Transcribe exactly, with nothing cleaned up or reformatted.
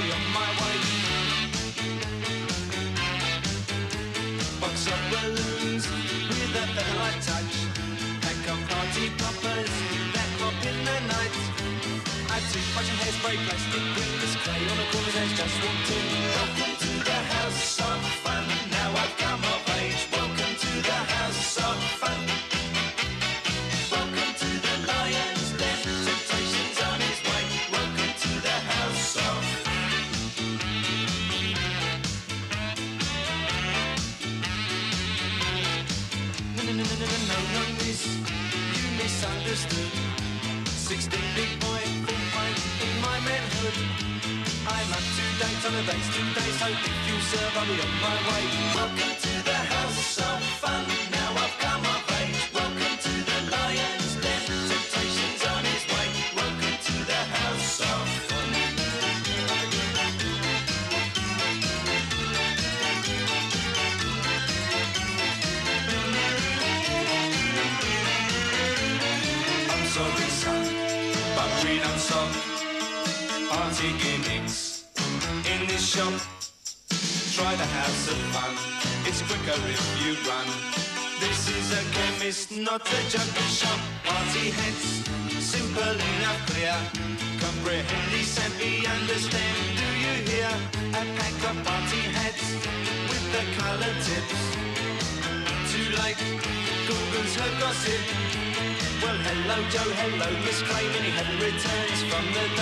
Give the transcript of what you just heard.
be on my way. Box of balloons with a featherlight touch. Pack of party poppers that pop in the night. I took much of hairspray, plastic rings, clay on a corner's edge, just walked in. Welcome to the house of fun. Now I've come of age. Welcome to the house of fun. Welcome to the lion's den. Temptation's on his way. Welcome to the house of No, no, no, no, no, no, no, miss. You misunderstood. Sixteen big boy, full fight in my manhood. I'm up to date on the dates today, so if you serve, I'll be on my way. Welcome to the house of fun. Now I've come of age. Welcome to the lion's den. Temptation's on his way. Welcome to the house of fun. I'm sorry, son, but we don't stop party gimmicks in this shop. Try the house of fun, it's quicker if you run. This is a chemist, not a junkie shop. Party hats, simple enough, clear. Comprehend this and be understand. Do you hear? A pack of party hats with the colour tips. Too late, Google's her gossip. Well, hello Joe, hello Miss Clay. Many had returns from the